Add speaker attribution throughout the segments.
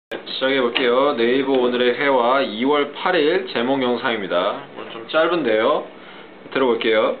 Speaker 1: 시작해볼게요. 네이버 오늘의 회화 2월 8일 제목 영상입니다. 오늘 좀 짧은데요. 들어볼게요.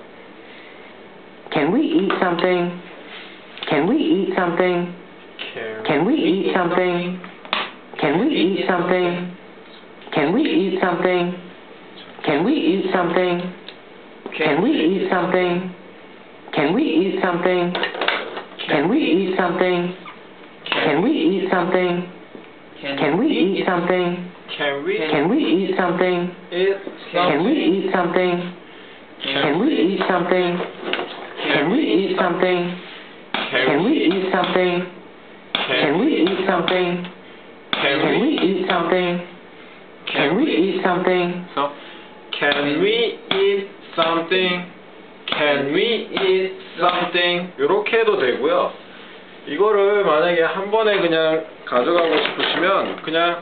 Speaker 2: Can we eat something? Can we eat something? Can we eat something? Can we eat something? Can we eat something? Can we eat something? Can we eat something? Can we eat something? Can we eat something? Can we eat something? Can we eat something?
Speaker 1: Can we
Speaker 2: Can we eat something? Can we eat something? Can we eat something? Can we eat something? Can we eat something? Can we eat something? Can we eat something? Can we eat something?
Speaker 1: So, can we eat something? Can we eat something? 이렇게 해도 되고요. 이거를 만약에 한 번에 그냥 가져가고 싶으시면 그냥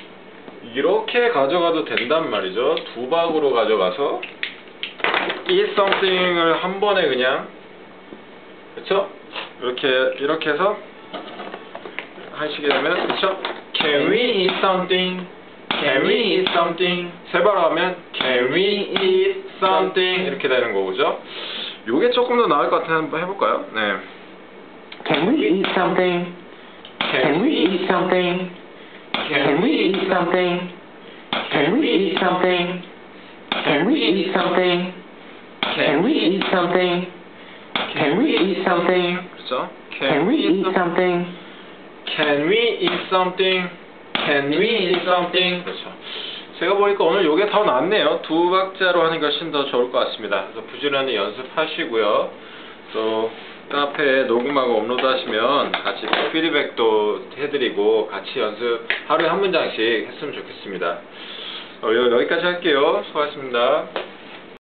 Speaker 1: 이렇게 가져가도 된단 말이죠. 두 박으로 가져가서 eat something을 한 번에 그냥, 그쵸? 이렇게 해서 하시게 되면, 그쵸? Can we eat something? Can we eat something? 세 번 하면 Can we eat something? 이렇게 되는 거죠. 요게 조금 더 나을 것 같아요. 한번 해볼까요? 네.
Speaker 2: Can we eat something? Can we eat something? Can we eat something? Can we eat something? Can we eat something? Can we eat something? Can we eat something?
Speaker 1: 그렇죠?
Speaker 2: Can we eat something?
Speaker 1: Can we eat something? Can we eat something? 그렇죠. 제가 보니까 오늘 요게 더 낫네요. 두 박자로 하는 것이 더 좋을 것 같습니다. 그래서 부지런히 연습하시고요. 또 카페에 녹음하고 업로드 하시면 같이 피드백도 해드리고 같이 연습 하루에 한 문장씩 했으면 좋겠습니다. 여기까지 할게요. 수고하셨습니다.